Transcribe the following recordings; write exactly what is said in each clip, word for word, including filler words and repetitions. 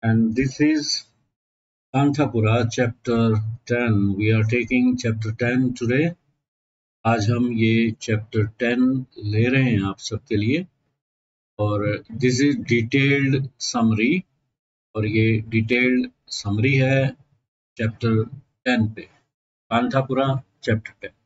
and this is Kanthapura chapter ten. We are taking chapter ten today. आज हम ये chapter ten ले रहे हैं आप सबके लिए और this is detailed summary और ये detailed summary है chapter ten पे. Kanthapura chapter ten.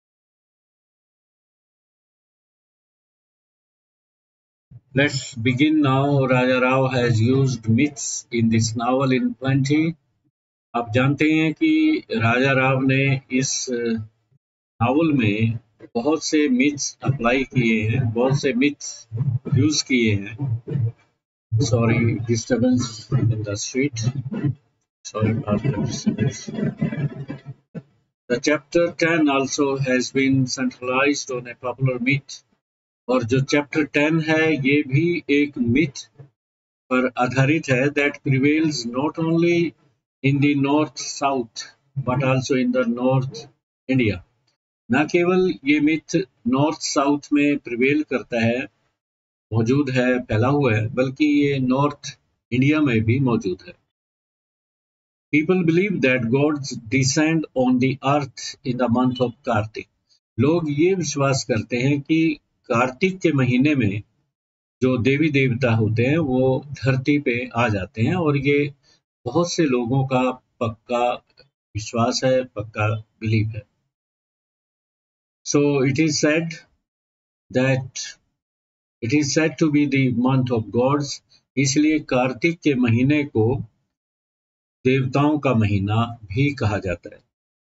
Let's begin now. Raja Rao has used myths in this novel in plenty. आप जानते हैं कि राजा राव ने इस नावल में बहुत से मिथ्स अप्लाई किए हैं, बहुत से मिथ्स यूज किए हैं. Sorry disturbance in the street. Sorry about the disturbance. The chapter ten also has been centralized on a popular myth. और जो chapter ten है ये भी एक myth पर आधारित है that prevails not only in the north south but also in the north India. न केवल ये मिथ नॉर्थ साउथ में प्रिवेल करता है, मौजूद है, फैला हुआ है, बल्कि ये नॉर्थ इंडिया में भी मौजूद है. People believe that gods descend on the earth in the month of Kartik. लोग ये विश्वास करते हैं कि कार्तिक के महीने में जो देवी देवता होते हैं वो धरती पे आ जाते हैं और ये बहुत से लोगों का पक्का विश्वास है, पक्का बिलीफ है. So it is said that it is said to be the month of gods. इसलिए कार्तिक के महीने को देवताओं का महीना भी कहा जाता है.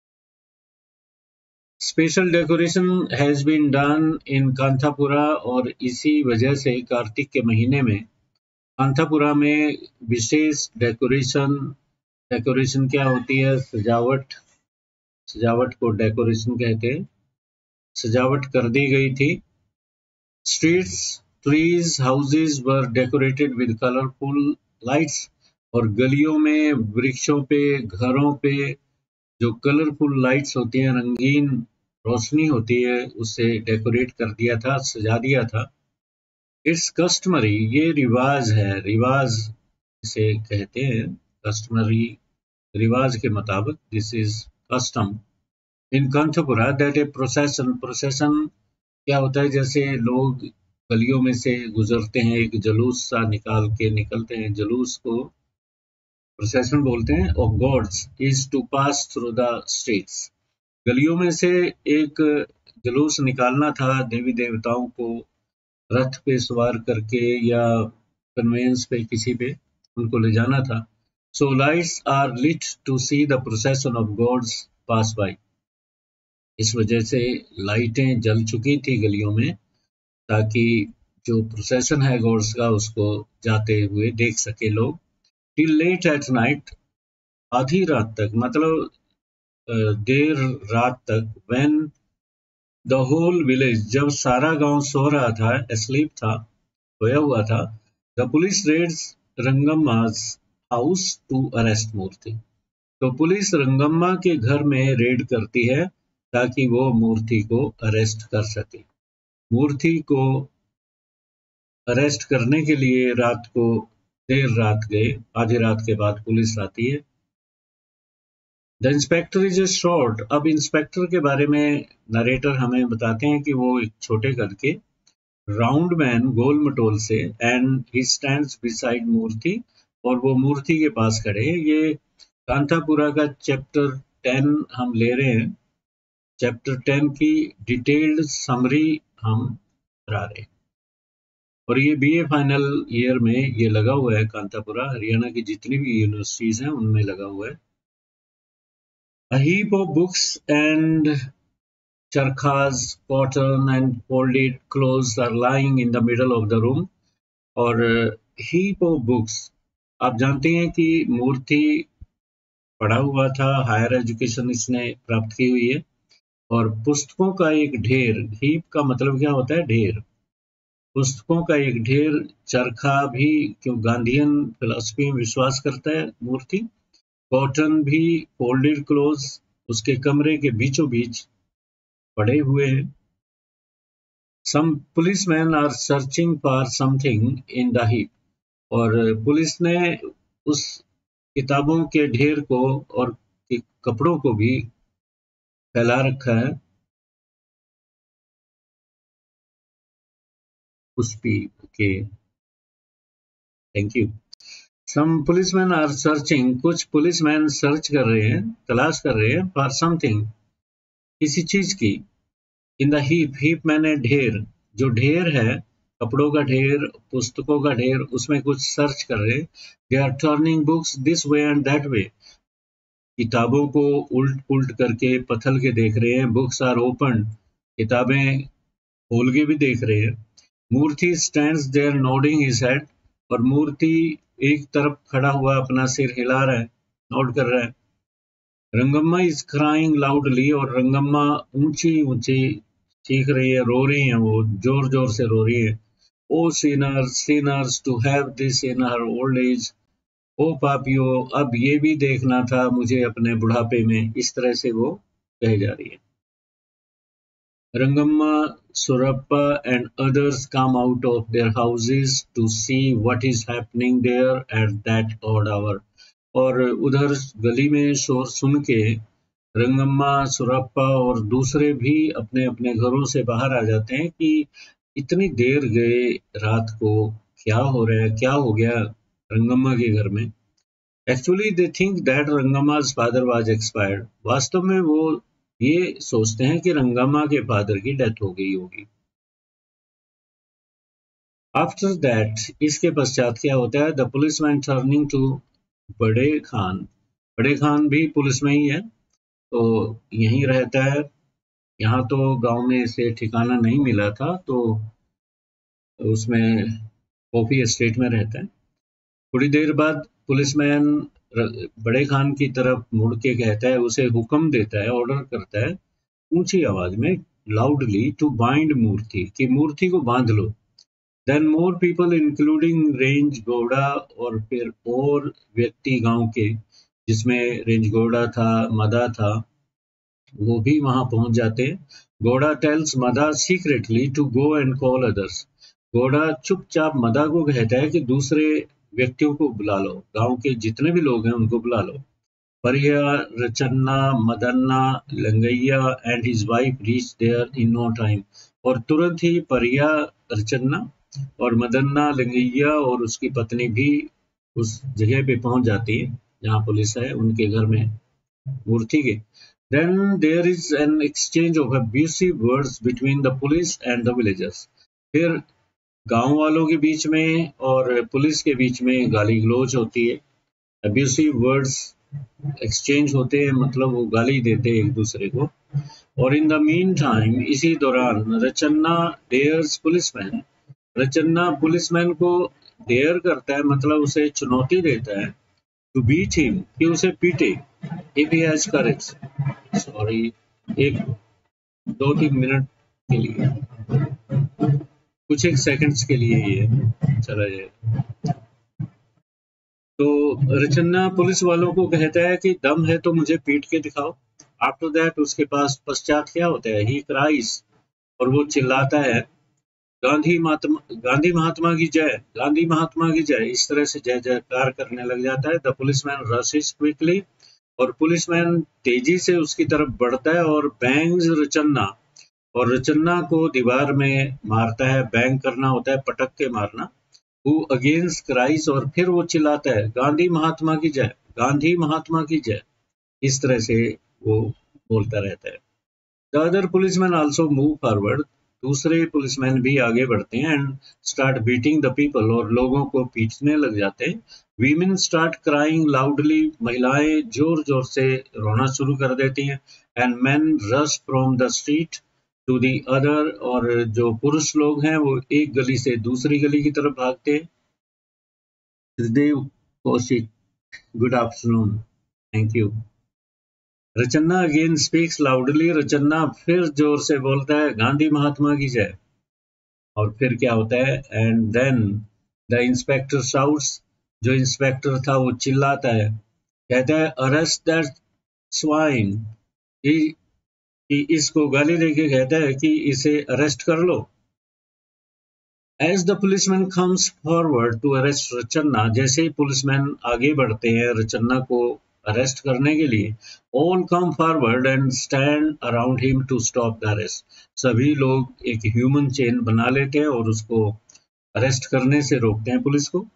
Special decoration has been done in Kanthapura और इसी वजह से कार्तिक के महीने में कांथापुरा में विशेष डेकोरेशन डेकोरेशन क्या होती है? सजावट. सजावट को डेकोरेशन कहते हैं. सजावट कर दी गई थी. Streets, trees, houses were decorated with colourful lights और गलियों में, वृक्षों पे, घरों पे जो कलरफुल लाइट्स होती हैं, रंगीन रोशनी होती है, उससे डेकोरेट कर दिया था, सजा दिया था. इट्स कस्टमरी, ये रिवाज है, रिवाज इसे कहते हैं, कस्टमरी, रिवाज के मुताबिक. This is custom in Kanthapura that a procession. Procession क्या होता है? जैसे लोग गलियों में से गुजरते हैं, एक जुलूस सा निकाल के निकलते हैं, जुलूस को प्रोसेशन बोलते हैं. Of gods is to pass through the streets. गलियों में से एक जुलूस निकालना था, देवी देवताओं को रथ पे सवार करके या कन्वेंस पे किसी पे उनको ले जाना था. So lights are lit to see the procession of gods pass by. इस वजह से लाइटें जल चुकी थी गलियों में ताकि जो प्रोसेशन है गॉड्स का उसको जाते हुए देख सके लोग. टिल लेट एट नाइट, आधी रात तक, मतलब देर रात तक. व्हेन द होल विलेज, जब सारा गांव सो रहा था, एस्लीप था, सोया हुआ था. The police raids Rangamma's house to arrest Moorthy. तो पुलिस रंगम्मा के घर में रेड करती है ताकि वो मूर्ति को अरेस्ट कर सके. मूर्ति को अरेस्ट करने के लिए रात को, देर रात गए, आधी रात के बाद पुलिस आती है. The inspector is a short. अब इंस्पेक्टर के बारे में नरेटर हमें बताते हैं कि वो एक छोटे करके राउंड मैन, गोल मटोल से, and he stands beside Moorthy, और वो मूर्ति के पास खड़े हैं. ये कांथापुरा का चैप्टर टेन हम ले रहे हैं. चैप्टर टेन की डिटेल्ड समरी हम करा रहे हैं और ये बीए फाइनल ईयर में ये लगा हुआ है. कांथापुरा हरियाणा की जितनी भी यूनिवर्सिटीज हैं उनमें लगा हुआ है. A heap of books and charkhas, cotton and folded clothes are lying in the middle of the room. और heap of books, आप जानते हैं कि मूर्ति पढ़ा हुआ था, हायर एजुकेशन इसने प्राप्त की हुई है, और पुस्तकों का एक ढेर. heap का मतलब क्या होता है? ढेर. पुस्तकों का एक ढेर. चरखा भी, क्यों गांधीयन फिलॉसफी में विश्वास करता है मूर्ति. कॉटन भी, फोल्डेड क्लोथ्स उसके कमरे के बीचों बीच पड़े हुए हैं. Some policemen are searching for something in the heap. और पुलिस ने उस किताबों के ढेर को और कपड़ों को भी फैला रखा है। Pushpi, okay, thank you. Some policemen are searching, कुछ पुलिसमैन सर्च कर रहे हैं, तलाश कर रहे हैं, फॉर समथिंग, किसी चीज की। इन द हीप, हीप मैंने ढेर, जो ढेर है, कपड़ों का ढेर, पुस्तकों का ढेर, उसमें कुछ सर्च कर रहे हैं। They are turning books this way and that way, किताबों को उल्ट पुल्ट करके पथल के देख रहे हैं। बुक्स आर ओपन, किताबें खोल के भी देख रहे हैं। Moorthy stands there nodding his head, और मूर्ति एक तरफ खड़ा हुआ अपना सिर हिला रहा है, नोट कर रहा है। रंगम्मा इज क्राइंग लाउडली, और रंगम्मा ऊंची ऊंची चीख रही है, रो रही है, वो जोर जोर से रो रही है। Oh sinners, sinners to have this in her old age, ओ पापियो, अब ये भी देखना था मुझे अपने बुढ़ापे में। इस तरह से वो कहे जा रही है। Rangamma, Surappa and others come out of their houses to see what is happening there at that odd hour. और उधर गली में शोर सुन के रंगम्मा, सुरप्पा और दूसरे भी अपने अपने घरों से बाहर आ जाते हैं कि इतनी देर गए रात को, क्या हो रहा है, क्या हो गया रंगम्मा के घर में। Actually they think that Rangamma's father was expired, वास्तव में वो ये सोचते हैं कि रंगम्मा के फादर की डेथ हो गई होगी। आफ्टर दैट, इसके पश्चात क्या होता है, द पुलिसमैन टर्निंग टू बड़े खान, बड़े खान भी पुलिस में ही है, तो यहीं रहता है। यहाँ तो गांव में इसे ठिकाना नहीं मिला था, तो उसमें कॉफी एस्टेट में रहता है। थोड़ी देर बाद पुलिसमैन बड़े खान की तरफ मुड़ के कहता है, उसे हुक्म देता है, ऑर्डर करता है ऊंची आवाज में, लाउडली, टू बाइंड मूर्ति, कि मूर्ति को बांध लो। Then more people including Range Gowda, और फिर और व्यक्ति गांव के, जिसमें रेंज गौड़ा था, मदा था, वो भी वहां पहुंच जाते हैं। Gowda tells Mada secretly to go and call others, Gowda चुपचाप मदा को कहता है कि दूसरे व्यक्तियों को बुला लो, गांव के जितने भी लोग हैं उनको बुला लो। Pariah, Rachanna, Madanna, Langayya and his wife reach there in no time, और तुरंत ही परिया, रचन्ना और मदन्ना, लंगैया और उसकी पत्नी भी उस जगह पे पहुंच जाती है जहां पुलिस है, उनके घर में मूर्ति के। Then there is an exchange of abusive words between the police and the villagers. फिर गांव वालों के बीच में और पुलिस के बीच में गाली गलौज होती है। अब्यूसिव वर्ड्स एक्सचेंज होते हैं, मतलब वो गाली देते हैं एक दूसरे को। और इन द मीन टाइम, इसी दौरान, Rachanna dares policeman, Rachanna policeman को डेयर करता है, मतलब उसे चुनौती देता है, टू बीट हिम, कि उसे पीटे, if he has courage. Sorry, एक दो तीन मिनट के लिए, कुछ एक सेकंड्स के लिए ये चला जाए। तो रचन्ना पुलिस वालों को कहता है कि दम है तो मुझे पीट के दिखाओ। आफ्टर दैट, उसके पास पश्चात क्या होता है, ही क्राइज, और वो चिल्लाता है, गांधी महात्मा, गांधी महात्मा की जय, गांधी महात्मा की जय, इस तरह से जय जयकार करने लग जाता है। द पुलिसमैन रशेस क्विकली, और पुलिसमैन तेजी से उसकी तरफ बढ़ता है और बैंग्स रचन्ना, और रचन्ना को दीवार में मारता है। बैंग करना होता है पटक के मारना। हु अगेंस्ट क्राइस, और फिर वो चिल्लाता है, गांधी महात्मा की जय, गांधी महात्मा की जय, इस तरह से वो बोलता रहता है। The other policeman also move forward, दूसरे पुलिसमैन भी आगे बढ़ते हैं, and start beating the people, और लोगों को पीटने लग जाते हैं। वीमेन स्टार्ट क्राइंग लाउडली, महिलाएं जोर जोर से रोना शुरू कर देती हैं। And men rush from the street to the other, और जो पुरुष लोग हैं वो एक गली से दूसरी गली की तरफ भागते हैं। Hriday Kaushik, good afternoon, thank you. Rachanna again speaks loudly, Rachanna फिर जोर से बोलता है, गांधी महात्मा की जय। और फिर क्या होता है, and then the inspector shouts, जो इंस्पेक्टर था वो चिल्लाता है, कहता है, अरेस्ट दैट स्वाइन, कि इसको गाली देके कहता है कि इसे अरेस्ट कर लो। As the policeman comes forward to arrest Rachanna, जैसे ही पुलिसमैन आगे बढ़ते हैं रचन्ना को अरेस्ट करने के लिए, all come forward and stand around him to stop the arrest. सभी लोग एक ह्यूमन चेन बना लेते हैं और उसको अरेस्ट करने से रोकते हैं पुलिस को.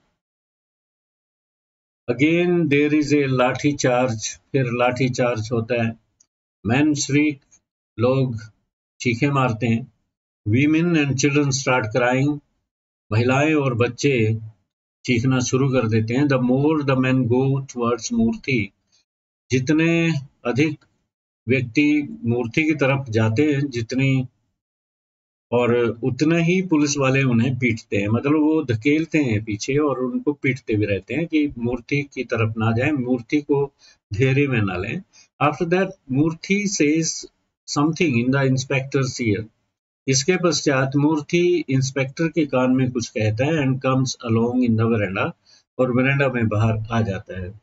Again there is a lathi charge, फिर लाठी चार्ज होता है. Men shriek, लोग चीखें मारते हैं. Women and children start crying, महिलाएं और बच्चे चीखना शुरू कर देते हैं. The more the men go towards Moorthy, जितने अधिक व्यक्ति मूर्ति की तरफ जाते हैं जितनी और उतना ही पुलिस वाले उन्हें पीटते हैं. मतलब वो धकेलते हैं पीछे और उनको पीटते भी रहते हैं कि मूर्ति की तरफ ना जाए, मूर्ति को घेरे में ना लें. After that Moorthy says something in the inspector's ear, इसके पश्चात मूर्ति इंस्पेक्टर के कान में कुछ कहता है. And comes along in the verandah, और वेरेंडा में बाहर आ जाता है.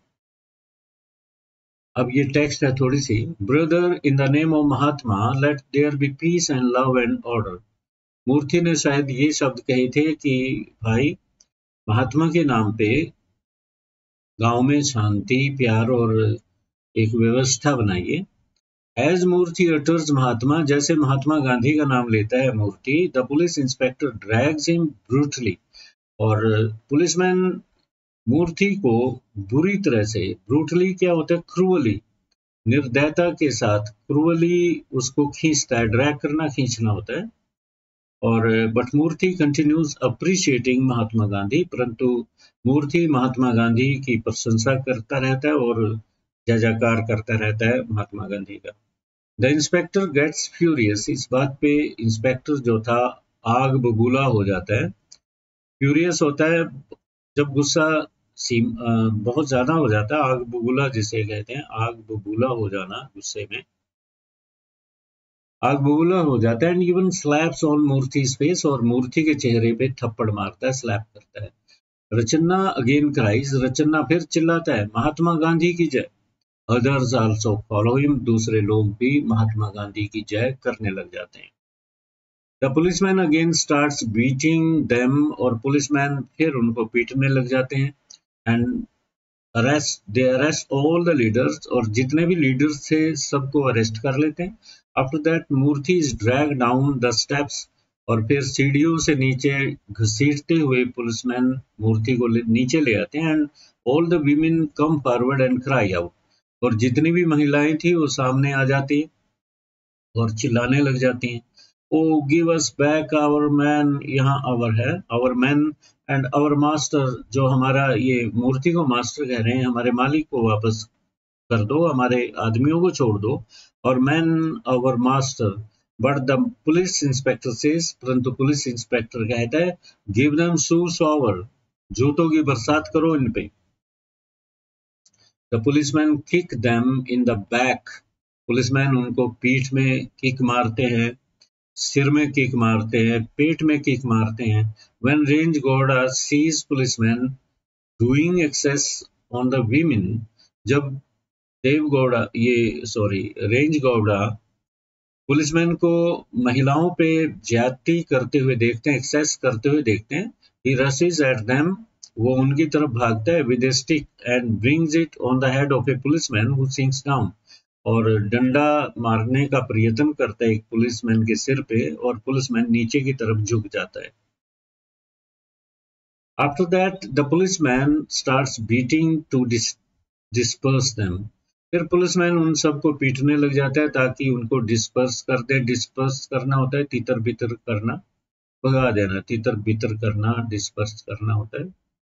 अब ये टेक्स्ट है थोड़ी सी. Brother, in the name of Mahatma let there be peace and love and order. Moorthy ने शायद ये शब्द कहे थे कि भाई महात्मा के नाम पे गांव में शांति, प्यार और एक व्यवस्था बनाइए. एज मूर्ति अटर्स महात्मा, जैसे महात्मा गांधी का नाम लेता है Moorthy, the police inspector drags him brutally, और पुलिसमैन मूर्ति को बुरी तरह से, ब्रूटली क्या होता है, क्रूअली, निर्दयता के साथ क्रूअली उसको खींचता है. ड्रैग करना, खींचना होता है. और but Moorthy continues appreciating Mahatma Gandhi, परंतु मूर्ति महात्मा गांधी की प्रशंसा करता रहता है और जय जयकार करता रहता है महात्मा गांधी का. द इंस्पेक्टर गेट्स फ्यूरियस, इस बात पे इंस्पेक्टर जो था आग बबूला हो जाता है. फ्यूरियस होता है जब गुस्सा सीम बहुत ज्यादा हो जाता है, आग बबूला जिसे कहते हैं, आग बबूला हो जाना, गुस्से में आग बबूला हो जाता है. And even slaps on Moorthy face, और मूर्ति के चेहरे पे थप्पड़ मारता है, स्लैप करता है. रचन्ना अगेन क्राइज, रचन्ना फिर चिल्लाता है, महात्मा गांधी की जय. अदर्स आल्सो फॉलो हिम, दूसरे लोग भी महात्मा गांधी की जय करने लग जाते हैं. The policemen again starts beating them, और पुलिसमैन फिर उनको पीटने लग जाते हैं. And arrest they arrest all the leaders, और जितने भी लीडर्स थे सबको अरेस्ट कर लेते हैं. After that Moorthy is drag down the steps, और फिर सीढ़ियों से नीचे घसीटते हुए पुलिसमैन मूर्ति को नीचे ले आते हैं. And all the women come forward and cry out, और जितनी भी महिलाएं थी वो सामने आ जाती और चिल्लाने लग जाती हैं. Oh give us back our man, यहाँ आवर है, our man and our master, जो हमारा, ये मूर्ति को मास्टर कह रहे हैं, हमारे मालिक को वापस कर दो, हमारे आदमियों को छोड़ दो. और man our master, but the police inspector says, परंतु पुलिस इंस्पेक्टर कहता है, गिव देम शूज आवर, जूतों की बरसात करो इन पे. The policemen kick them in the back, policemen उनको पीठ में किक मारते हैं, सिर में किक मारते हैं, पेट में किक मारते हैं. When Range Gowda sees policeman doing excess on the women, जब देव गौड़ा ये सॉरी रेंज गौड़ा पुलिसमैन को महिलाओं पे ज्यादती करते हुए देखते हैं, एक्सेस करते हुए देखते हैं. ही रशेस एट देम, वो उनकी तरफ भागता है with a stick and brings it on the head of a policeman who sinks down, और डंडा मारने का प्रयत्न करता है एक पुलिसमैन के सिर पे, और पुलिसमैन नीचे की तरफ झुक जाता है. After that the policeman starts beating to disperse them, फिर पुलिसमैन उन सबको पीटने लग जाता है ताकि उनको डिस्पर्स कर दे. डिस्पर्स करना होता है तितर बितर करना, भगा देना, तितर बितर करना, डिस्पर्स करना होता है.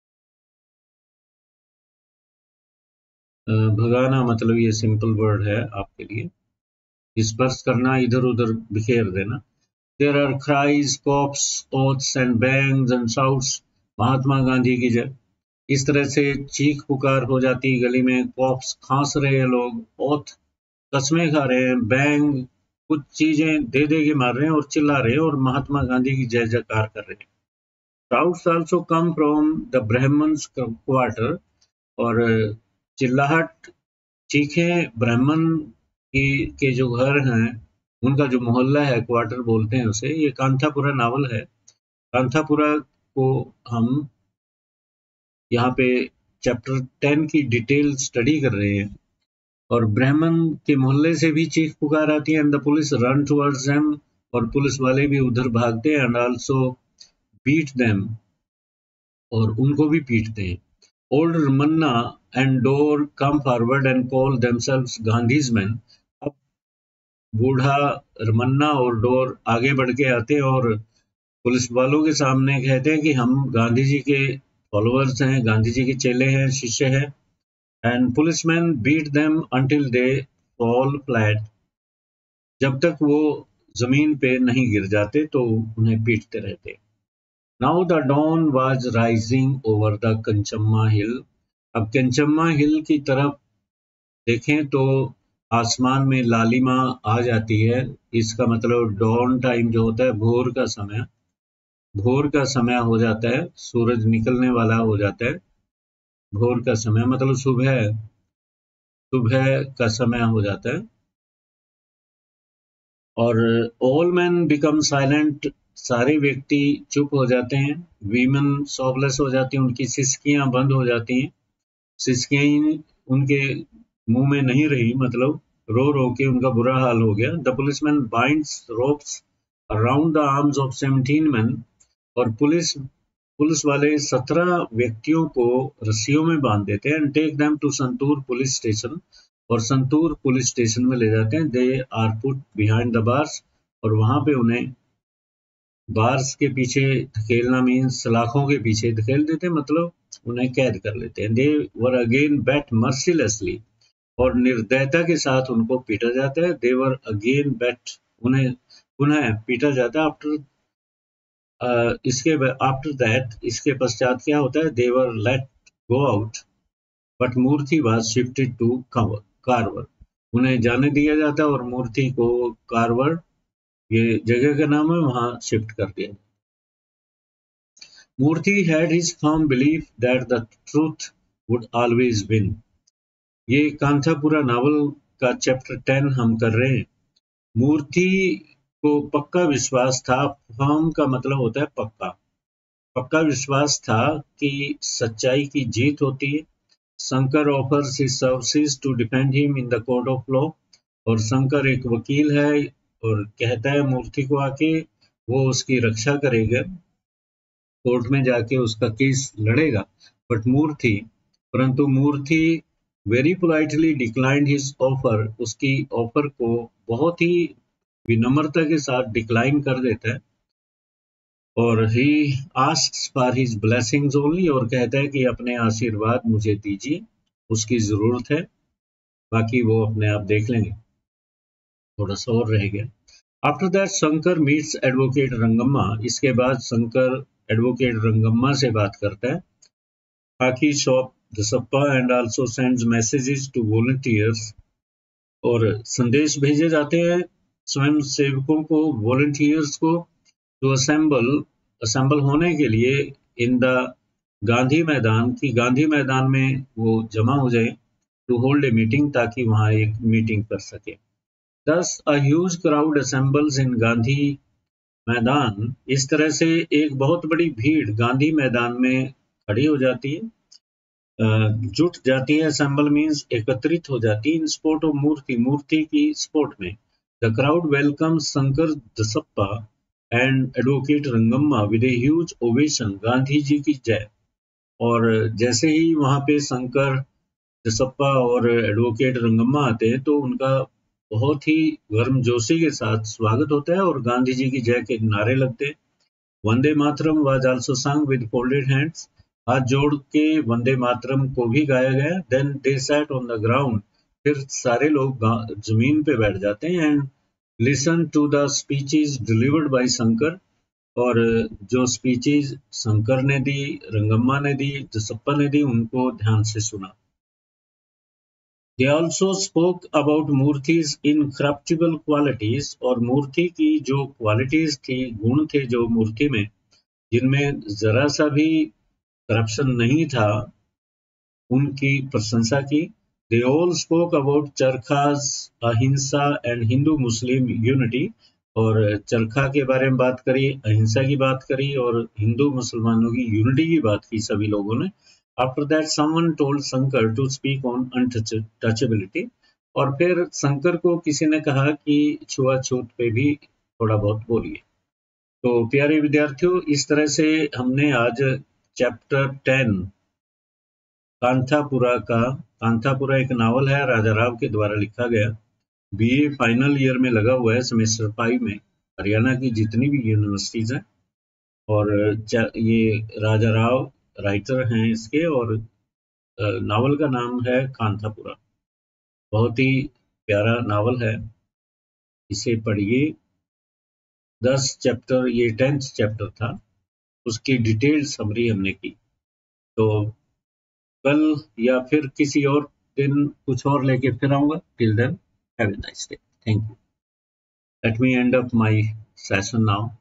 भगाना मतलब ये सिंपल वर्ड है आपके लिए, डिस्पर्स करना, इधर उधर बिखेर देना. There are cries, cops, oaths and bangs and shouts, Mahatma Gandhi की जय. इस तरह से चीख पुकार हो जाती गली में. कॉप्स, खांस रहे हैं लोग, ओथ, कस्में खा रहे हैं, बैंग, कुछ चीजें दे दे के मार रहे हैं और चिल्ला रहे हैं और महात्मा गांधी की जय जयकार कर रहे हैं. Shouts also come from the Brahmins quarter, और चिल्लाहट, चीखें ब्राह्मण की के जो घर हैं, उनका जो मोहल्ला है, क्वार्टर बोलते हैं उसे, ये कांथापुरा नावल है, कांथापुरा को हम यहाँ पे चैप्टर टेन की डिटेल स्टडी कर रहे हैं। और ब्राह्मण के मोहल्ले से भी चीख पुकार आती है and the police run towards them, और पुलिस वाले भी उधर भागते हैं एंड आल्सो बीट देम, और उनको भी पीटते हैं। Old Ramanna and Dore come forward and call themselves Gandhi's man. अब बूढ़ा रमन्ना और डोर आगे बढ़ के आते हैं और पुलिस वालों के सामने कहते हैं कि हम गांधी जी के फॉलोअर्स हैं, गांधी जी के चेले हैं, शिष्य हैं। And policemen beat them until they fall flat. जब तक वो जमीन पे नहीं गिर जाते तो उन्हें पीटते रहते। Now the dawn was rising over the Kenchamma hill. अब कंचम्मा हिल की तरफ देखें तो आसमान में लालिमा आ जाती है। इसका मतलब डॉन टाइम जो होता है, भोर का समय, भोर का समय हो जाता है, सूरज निकलने वाला हो जाता है। भोर का समय मतलब सुबह, सुबह का समय हो जाता है। और ऑल मैन बिकम साइलेंट, सारे व्यक्ति चुप हो जाते हैं। वीमेन सॉबलेस हो जाती हैं, उनकी सिसकियां बंद हो जाती हैं। सिसकियां ही उनके मुंह में नहीं रही, मतलब रो रो के उनका बुरा हाल हो गया। The policemen binds ropes around the arms of seventeen men. और पुलिस पुलिस वाले सत्रह व्यक्तियों को रस्सियों में बांध देते हैं and take them to Santur police station, और संतूर पुलिस स्टेशन में ले जाते हैं। They are put behind the bars, और वहां पे उन्हें बार्स के पीछे धकेलना मीन्स सलाखों के पीछे धकेल देते हैं, मतलब उन्हें कैद कर लेते हैं। दे वर अगेन बेट मर्सीलेसली, और निर्दयता के साथ उनको पीटा जाता है। दे वर अगेन बेट, उन्हें पुनः पीटा जाता है। आफ्टर Uh, इसके आफ्टर दैट, इसके पश्चात क्या होता है? They were let go out but Moorthy was shifted to Karwar. उन्हें जाने दिया जाता है और मूर्ति को कारवर, ये जगह का नाम है, वहां शिफ्ट कर दिया। Moorthy had his firm belief that the truth would always win. ये कांथापुरा नावल का चैप्टर टेन हम कर रहे हैं। मूर्ति को पक्का विश्वास था, फर्म का मतलब होता है पक्का, पक्का विश्वास था कि सच्चाई की जीत होती है। Shankar offers his services to defend him in the court of law, और शंकर एक वकील है और कहता है मूर्ति को आके वो उसकी रक्षा करेगा, कोर्ट में जाके उसका केस लड़ेगा। बट मूर्ति परंतु Moorthy very politely declined his offer, उसकी ऑफर को बहुत ही विनम्रता के साथ डिक्लाइन कर देता है। और he asks for his blessings only, और कहता है कि अपने आशीर्वाद मुझे दीजिए, उसकी जरूरत है, बाकी वो अपने आप देख लेंगे। थोड़ा सा और रह गया। After that Shankar meets advocate Rangamma. इसके बाद शंकर एडवोकेट रंगम्मा से बात करता है। खाकी shop Dasappa and also sends messages to volunteers, और संदेश भेजे जाते हैं स्वयं सेवकों को, वॉलंटियर्स को, टू असेंबल, असेंबल होने के लिए इन द गांधी मैदान, की गांधी मैदान में वो जमा हो जाए, टू होल्ड ए मीटिंग, ताकि वहां एक मीटिंग कर सके। Thus a huge crowd assembles in Gandhi Maidan. इस तरह से एक बहुत बड़ी भीड़ गांधी मैदान में खड़ी हो जाती है, जुट जाती है। असेंबल मीन्स एकत्रित हो जाती है। इन सपोर्ट ऑफ मूर्ति, मूर्ति की सपोर्ट में। The crowd welcomes Shankar Dasappa and advocate Rangamma with a huge ovation, Gandhi ji की जय। और जैसे ही वहां पे शंकर दसप्पा और एडवोकेट रंगम्मा आते हैं तो उनका बहुत ही गर्मजोशी के साथ स्वागत होता है और गांधी जी की जय के नारे लगते हैं। Vande Mataram was also sung with folded hands, हाथ जोड़ के वंदे मातरम को भी गाया गया। Then they sat on the ground, फिर सारे लोग जमीन पे बैठ जाते हैं। And listen to the speeches delivered by Shankar, और जो स्पीचेस शंकर ने दी, रंगम्मा ने दी, दसप्पा ने दी, उनको ध्यान से सुना। They also spoke about मूर्ति's incorruptible qualities, और मूर्ति की जो क्वालिटीज थी, गुण थे जो मूर्ति में, जिनमें जरा सा भी करप्शन नहीं था, उनकी प्रशंसा की। They all spoke about चरखास, अहिंसा एंड हिंदू मुस्लिम यूनिटी, और चरखा के बारे में बात करी, अहिंसा की बात करी और हिंदू मुसलमानों की यूनिटी की बात की सभी लोगों ने। After that someone told Shankar to speak on untouchability, और फिर शंकर को किसी ने कहा कि छुआछूत पे भी थोड़ा बहुत बोलिए। तो प्यारे विद्यार्थियों, इस तरह से हमने आज चैप्टर टेन कांथापुरा का, कांथापुरा एक नावल है, राजा राव के द्वारा लिखा गया, बीए फाइनल ईयर में लगा हुआ है, सेमेस्टर फाइव में, हरियाणा की जितनी भी यूनिवर्सिटीज हैं। और ये राजा राव राइटर हैं इसके, और नावल का नाम है कांथापुरा। बहुत ही प्यारा नावल है, इसे पढ़िए। दस चैप्टर, ये टेंथ चैप्टर था, उसकी डिटेल समरी हमने की। तो कल या फिर किसी और दिन कुछ और लेके फिर आऊंगा। Till then, have a nice day, thank you. Let me end up my session now.